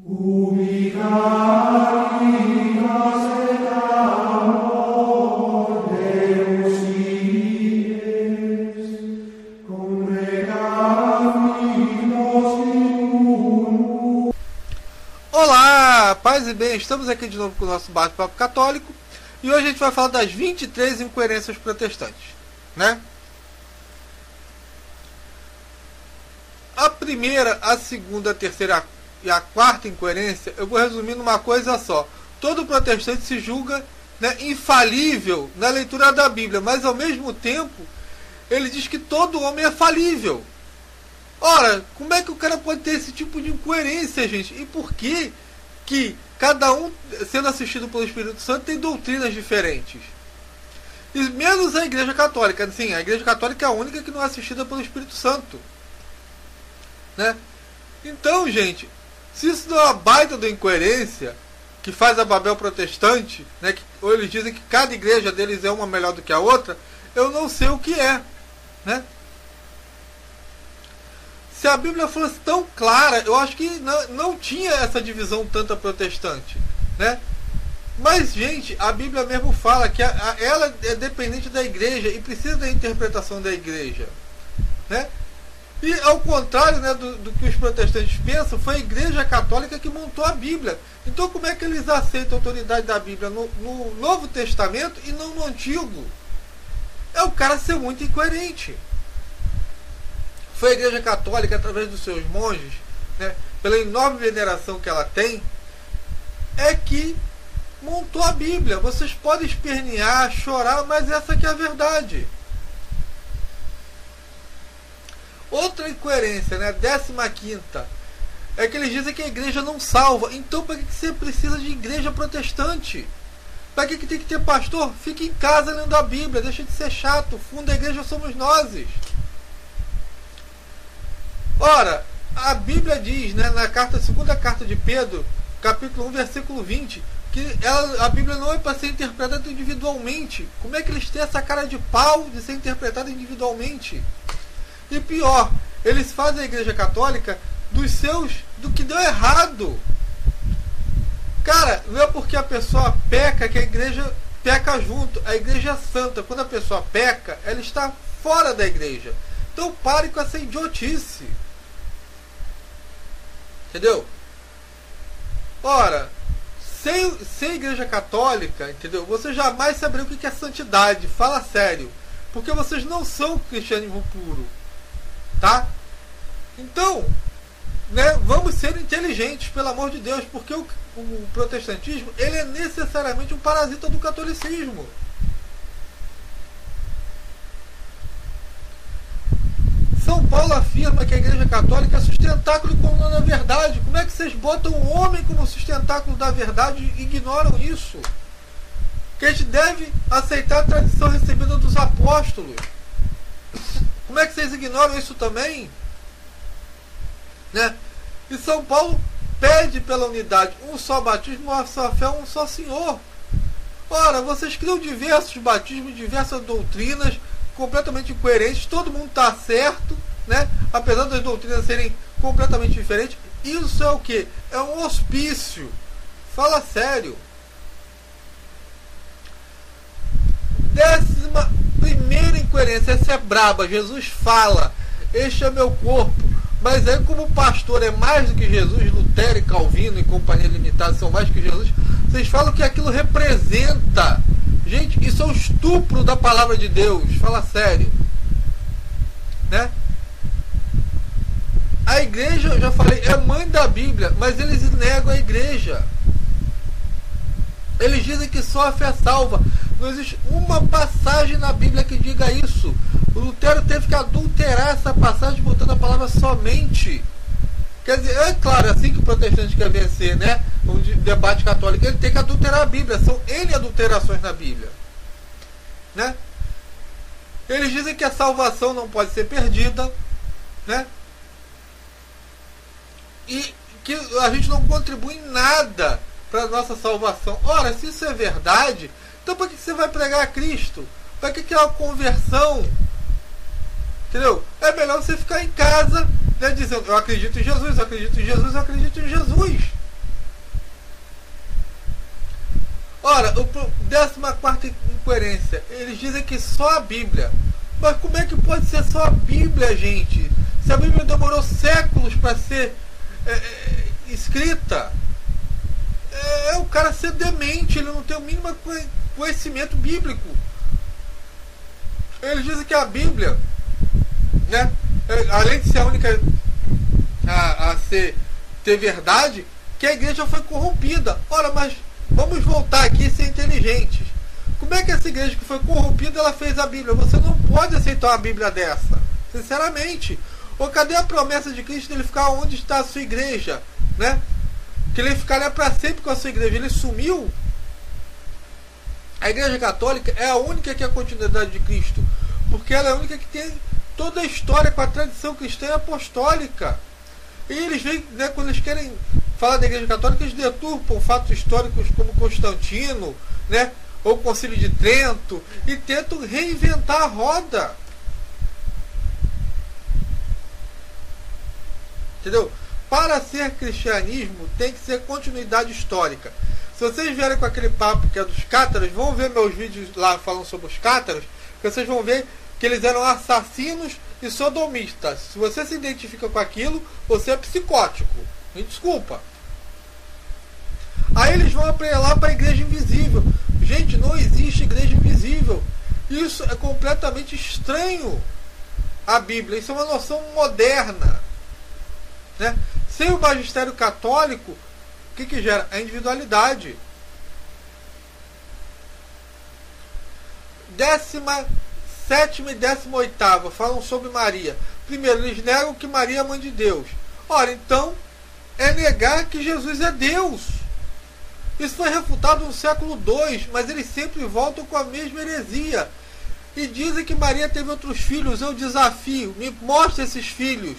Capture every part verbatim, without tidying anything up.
Olá, paz e bem, estamos aqui de novo com o nosso bate-papo católico e hoje a gente vai falar das vinte e três incoerências protestantes, né? A primeira, a segunda, a terceira e a quarta incoerência, eu vou resumir numa coisa só. Todo protestante se julga, né, infalível na leitura da Bíblia, mas ao mesmo tempo ele diz que todo homem é falível. Ora, como é que o cara pode ter esse tipo de incoerência, gente? E por que que cada um, sendo assistido pelo Espírito Santo, tem doutrinas diferentes? E menos a Igreja Católica. Sim, a Igreja Católica é a única que não é assistida pelo Espírito Santo, né? Então, gente, se isso não é uma baita da incoerência que faz a Babel protestante, né, que, ou eles dizem que cada igreja deles é uma melhor do que a outra, eu não sei o que é, né? Se a Bíblia fosse tão clara, eu acho que não, não tinha essa divisão tanta protestante, né? Mas, gente, a Bíblia mesmo fala que a, a, ela é dependente da igreja e precisa da interpretação da igreja, né? E ao contrário, né, do, do que os protestantes pensam, foi a Igreja Católica que montou a Bíblia. Então como é que eles aceitam a autoridade da Bíblia no, no Novo Testamento e não no Antigo? É o cara ser muito incoerente. Foi a Igreja Católica, através dos seus monges, né, pela enorme veneração que ela tem, é que montou a Bíblia. Vocês podem espernear, chorar, mas essa que é a verdade. Outra incoerência, né, décima quinta, é que eles dizem que a igreja não salva. Então para que você precisa de igreja protestante? Para que tem que ter pastor? Fique em casa lendo a Bíblia, deixa de ser chato. O fundo da igreja somos nós. Ora, a Bíblia diz, né, na carta, segunda carta de Pedro, capítulo um, versículo vinte, que ela, a Bíblia não é para ser interpretada individualmente. Como é que eles têm essa cara de pau de ser interpretada individualmente? E pior, eles fazem a Igreja Católica dos seus, do que deu errado. Cara, não é porque a pessoa peca que a igreja peca junto. A igreja é santa. Quando a pessoa peca, ela está fora da igreja. Então pare com essa idiotice. Entendeu? Ora, sem, sem a Igreja Católica, entendeu? Você jamais saberá o que é santidade. Fala sério. Porque vocês não são cristianismo puro. Tá? Então, né, vamos ser inteligentes, pelo amor de Deus, porque o, o protestantismo, ele é necessariamente um parasita do catolicismo. São Paulo afirma que a Igreja Católica é sustentáculo e coluna da verdade. Como é que vocês botam o homem como sustentáculo da verdade e ignoram isso? Que a gente deve aceitar a tradição recebida dos apóstolos. Como é que vocês ignoram isso também? Né? E São Paulo pede pela unidade, um só batismo, uma só fé, um só Senhor. Ora, vocês criam diversos batismos, diversas doutrinas, completamente incoerentes, todo mundo está certo, né? Apesar das doutrinas serem completamente diferentes. Isso é o que? É um hospício. Fala sério. Décima primeira incoerência, essa é braba. Jesus fala, este é meu corpo. Mas aí, como o pastor é mais do que Jesus, Lutero e Calvino e companhia limitada são mais que Jesus, vocês falam que aquilo representa. Gente, isso é um estupro da palavra de Deus. Fala sério. Né? A igreja, eu já falei, é mãe da Bíblia, mas eles negam a igreja. Eles dizem que só a fé salva. Não existe uma passagem na Bíblia que diga isso. O Lutero teve que adulterar essa passagem botando a palavra somente. Quer dizer, é claro, assim que o protestante quer vencer, né, um debate católico, ele tem que adulterar a Bíblia. São N adulterações na Bíblia. Né? Eles dizem que a salvação não pode ser perdida, né? E que a gente não contribui em nada para a nossa salvação. Ora, se isso é verdade, então para que você vai pregar a Cristo? Para que é uma conversão? Entendeu? É melhor você ficar em casa, né, dizendo, eu acredito em Jesus, eu acredito em Jesus, eu acredito em Jesus. Ora, o décima quarta incoerência, eles dizem que só a Bíblia. Mas como é que pode ser só a Bíblia, gente? Se a Bíblia demorou séculos para ser é, é, escrita, é, é o cara ser demente, ele não tem o mínimo conhecimento bíblico. Eles dizem que a Bíblia, né, é, além de ser a única a, a ser, ter verdade, que a igreja foi corrompida. Ora, mas vamos voltar aqui e ser inteligentes. Como é que essa igreja que foi corrompida, ela fez a Bíblia? Você não pode aceitar uma Bíblia dessa, sinceramente. Ou cadê a promessa de Cristo de ele ficar onde está a sua igreja, né? Que ele ficaria para sempre com a sua igreja. Ele sumiu. A igreja católica é a única que é a continuidade de Cristo, porque ela é a única que tem toda a história com a tradição cristã e apostólica. E eles vêm, né, quando eles querem falar da igreja católica, eles deturpam fatos históricos como Constantino, né, ou o Concílio de Trento, e tentam reinventar a roda. Entendeu? Para ser cristianismo, tem que ser continuidade histórica. Se vocês vierem com aquele papo que é dos cátaros, vão ver meus vídeos lá falando sobre os cátaros, que vocês vão ver que eles eram assassinos e sodomistas. Se você se identifica com aquilo, você é psicótico. Me desculpa. Aí eles vão apelar para a igreja invisível. Gente, não existe igreja invisível. Isso é completamente estranho à Bíblia. Isso é uma noção moderna, né? Sem o magistério católico, o que, que gera? A individualidade. Décima sétima e décima oitava falam sobre Maria. Primeiro, eles negam que Maria é mãe de Deus. Ora, então, é negar que Jesus é Deus. Isso foi refutado no século dois, mas eles sempre voltam com a mesma heresia. E dizem que Maria teve outros filhos. Eu desafio, me mostre esses filhos.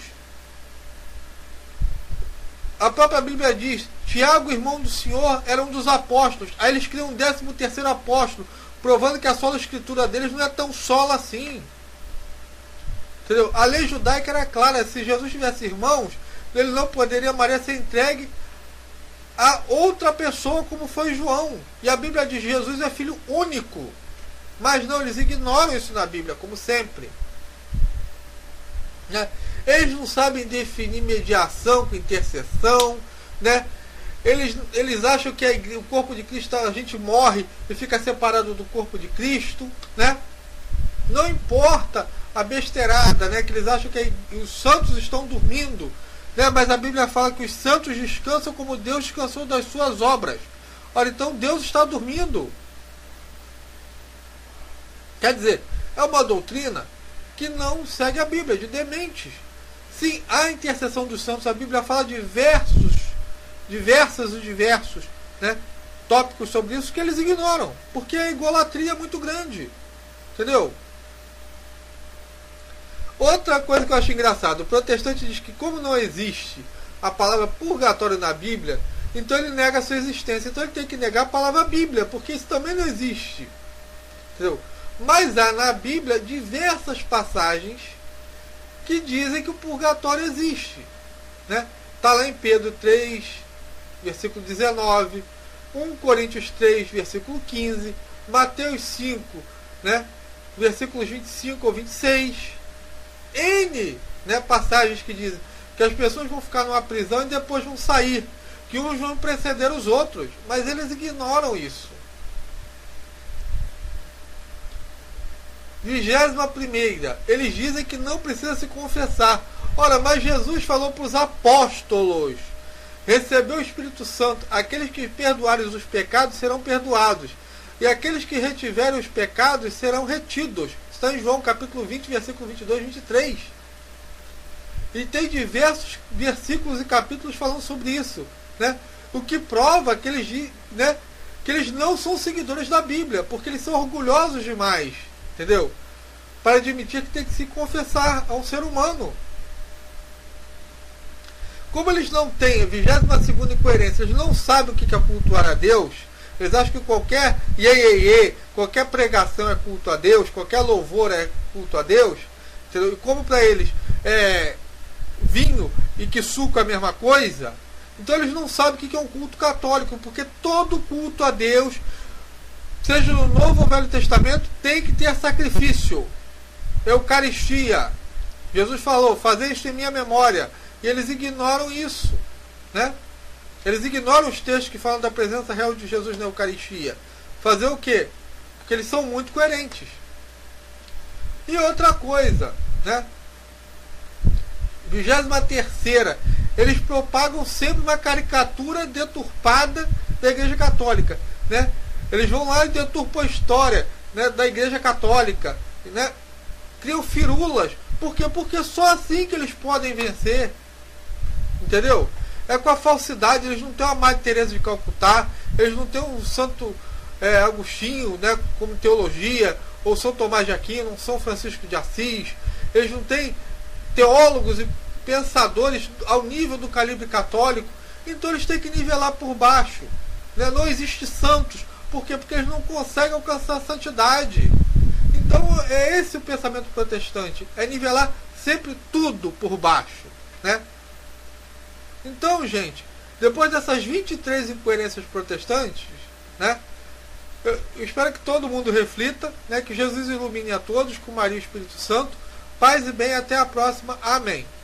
A própria Bíblia diz, Tiago, irmão do Senhor, era um dos apóstolos. Aí eles criam um décimo terceiro apóstolo, provando que a sola escritura deles não é tão sola assim. Entendeu? A lei judaica era clara, se Jesus tivesse irmãos, ele não poderia, Maria, ser entregue a outra pessoa como foi João. E a Bíblia diz, Jesus é filho único. Mas não, eles ignoram isso na Bíblia, como sempre. Né? Eles não sabem definir mediação com intercessão, né? Eles, eles acham que a, o corpo de Cristo, a gente morre e fica separado do corpo de Cristo, né? Não importa a besteirada, né? Que eles acham que a, os santos estão dormindo, né? Mas a Bíblia fala que os santos descansam como Deus descansou das suas obras. Ora, então Deus está dormindo. Quer dizer, é uma doutrina que não segue a Bíblia, de dementes. Sim, a intercessão dos santos, a Bíblia fala diversos, diversas e diversos, né, tópicos sobre isso que eles ignoram, porque a idolatria é muito grande. Entendeu? Outra coisa que eu acho engraçado, o protestante diz que como não existe a palavra purgatório na Bíblia, então ele nega a sua existência. Então ele tem que negar a palavra Bíblia, porque isso também não existe. Entendeu? Mas há na Bíblia diversas passagens que dizem que o purgatório existe, né? Está lá em Pedro três, versículo dezenove, um Coríntios três, versículo quinze, Mateus cinco, né? Versículos vinte e cinco ou vinte e seis. N, né, passagens que dizem que as pessoas vão ficar numa prisão e depois vão sair, que uns vão preceder os outros, mas eles ignoram isso. Vigésima primeira, eles dizem que não precisa se confessar. Ora, mas Jesus falou para os apóstolos, recebeu o Espírito Santo, aqueles que perdoarem os pecados serão perdoados, e aqueles que retiverem os pecados serão retidos. Está em João capítulo vinte, versículo vinte e dois e vinte e três. E tem diversos versículos e capítulos falando sobre isso, né? O que prova que eles, né, que eles não são seguidores da Bíblia, porque eles são orgulhosos demais. Entendeu? Para admitir que tem que se confessar a um ser humano. Como eles não têm a vigésima segunda incoerência, eles não sabem o que é cultuar a Deus, eles acham que qualquer iê, iê, iê, qualquer pregação é culto a Deus, qualquer louvor é culto a Deus, entendeu? E como para eles é vinho e que suco é a mesma coisa, então eles não sabem o que é um culto católico, porque todo culto a Deus seja no Novo ou Velho Testamento, tem que ter sacrifício, Eucaristia. Jesus falou, fazer isto em minha memória. E eles ignoram isso, né? Eles ignoram os textos que falam da presença real de Jesus na Eucaristia. Fazer o quê? Porque eles são muito coerentes. E outra coisa, né? Vigésima terceira, eles propagam sempre uma caricatura deturpada da Igreja Católica, né? Eles vão lá e deturpam a história, né, da Igreja Católica, né? Criam firulas. Por quê? Porque só assim que eles podem vencer. Entendeu? É com a falsidade. Eles não têm uma Madre Teresa de Calcutá, eles não têm um Santo é, Agostinho, né, como teologia, ou São Tomás de Aquino, um São Francisco de Assis. Eles não têm teólogos e pensadores ao nível do calibre católico. Então eles têm que nivelar por baixo, né? Não existe santos. Por quê? Porque eles não conseguem alcançar a santidade. Então é esse o pensamento protestante, é nivelar sempre tudo por baixo, né? Então, gente, depois dessas vinte e três incoerências protestantes, né, eu, eu espero que todo mundo reflita, né, que Jesus ilumine a todos com Maria e Espírito Santo. Paz e bem, até a próxima. Amém.